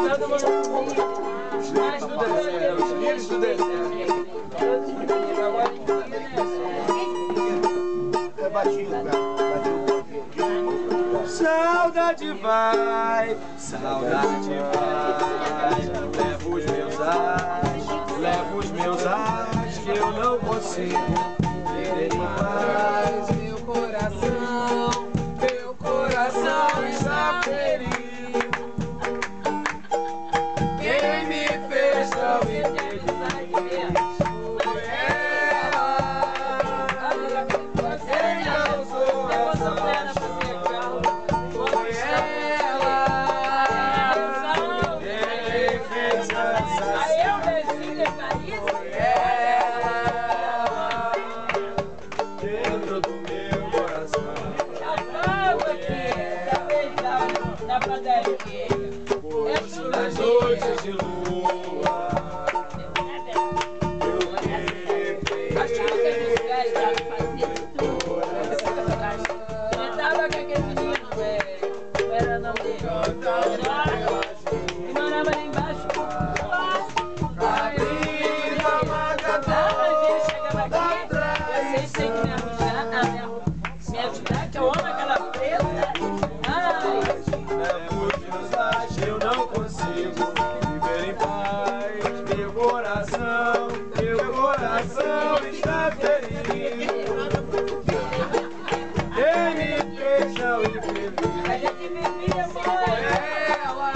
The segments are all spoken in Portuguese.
todo mundo os lírios do deserto. É baixinho, cara. Saudade vai, saudade vai. Levo os meus ais que eu não consigo viver em paz. Meu coração está ferido. Quem me fez tão infeliz foi ela. Quem causou essa paixão foi ela. Quem fez essa foi ela. Dentro do meu coração na padaria. gosto das noites de lua. Acho que vocês gastaram fazendo tudo. Tava com aquele menino, não era o nome dele. E morava lá embaixo. Ele chegava aqui, vocês têm que me ajudar, que eu amo aquela preta. Eu não consigo viver em paz. Meu coração está ferido. Quem me fez tão infeliz A gente vivia foi ela.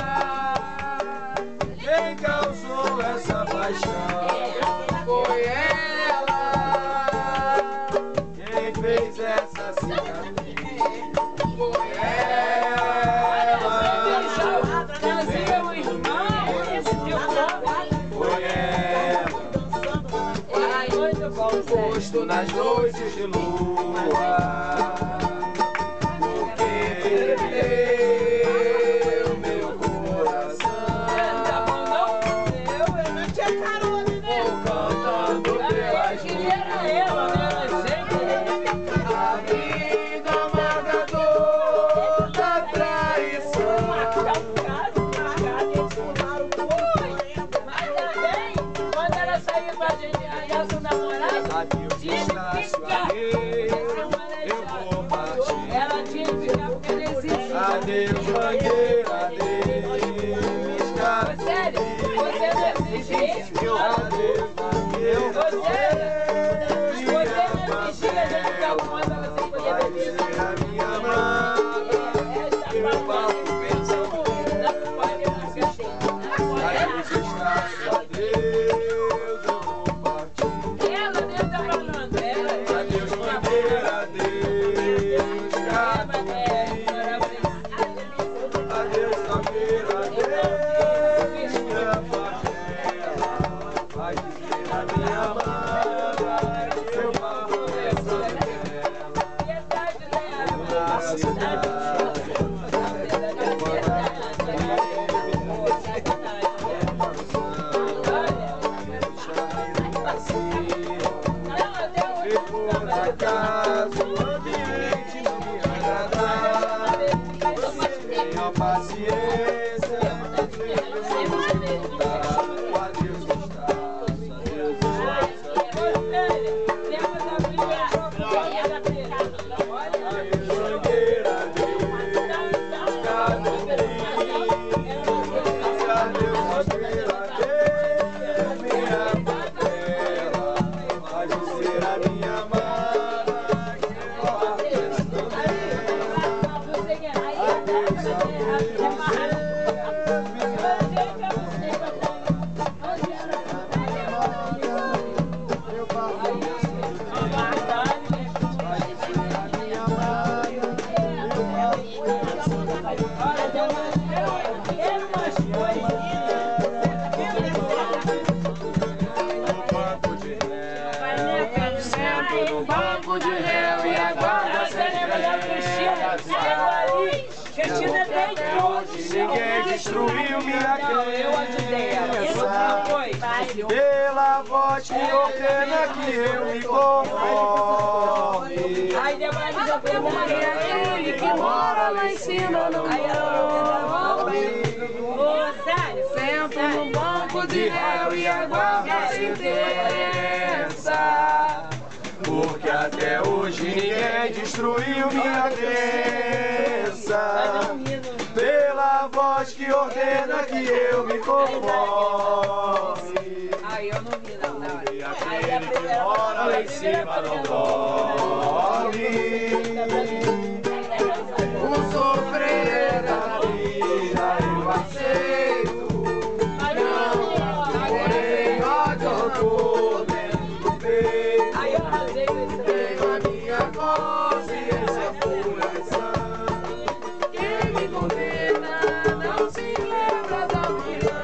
Quem causou essa paixão foi ela. Quem fez essa cicatriz foi ela. trazia o irmão, esse teu Foi ela. Ai, muito bom, Zé. Gosto nas noites de lua. Porque perdeu meu coração. Tá bom, não? Eu não tinha carona, né? Cantando pelas Queria era ela, né? Mas sempre. a vida amarga dor da traição. Mas também, quando ela saiu com a gente, a nossa namorada, Adeus, tinha que Estácio, ficar. eu vou partir. Ela tinha que ficar porque ela existia. Adeus, Mangueira, adeus, Estácio. Sério, você não existia. Adeus, Mangueira, Você não existia, a gente ficava quando você podia vai beber. ser a minha amada. Eu falo pensando adeus, Estácio, adeus, eu vou partir. Ela mesmo tá falando, Adeus, Mangueira, adeus, gato. Adeus, Mangueira, adeus, minha favela. Vai dizer a minha amada, eu falo pensando acaso o ambiente não me agradar. Você tenha paciência, eu vou voltar. O adeus está, adeus Mangueira, adeus, adeus, adeus, minha favela. Vai dizer a minha amada que eu adeus no banco de réu e aguarda Você lembra da Cristina? Chegou ali, Cristina deitou. ninguém destruiu minha Eu ajudei ela. Isso não foi. pela voz que ordena que eu me conforme. Aí depois eu fui morrer. Ele que mora lá em cima. Aí ela falou, ô, sério? sento no banco de réu e aguardo a sentença. Porque até hoje ninguém destruiu minha crença. Pela voz que ordena que eu me conforme. Aí eu não vi não, na hora. E aquele que mora lá em cima não dorme. O sofrer da vida eu aceito. Porém ódio eu tô dentro do peito. Aí eu rasei o estrela. Tenho a minha consciência pura e sã. Quem me condena não se lembra da manhã.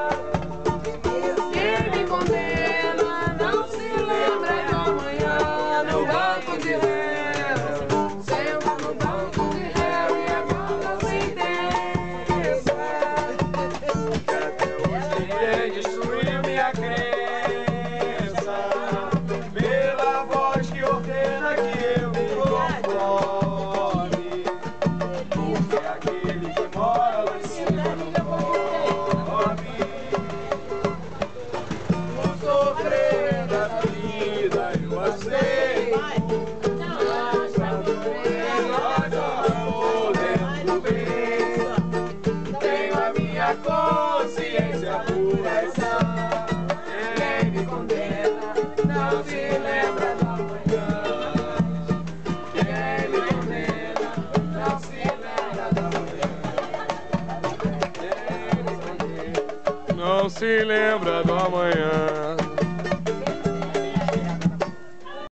Quem me condena não se lembra da manhã. No banco de réu, sento no banco de réu e aguardo a sentença. Que até hoje ninguém destruiu minha crença. Pela voz que ordena que eu me conforme. Porque aquele que mora lá em cima não dorme. O sofrer da vida eu aceito. Tenho a minha consciência pura e sã. Quem me condena não se lembra da manhã. Quem me condena não se lembra da manhã. Quem me condena Não se lembra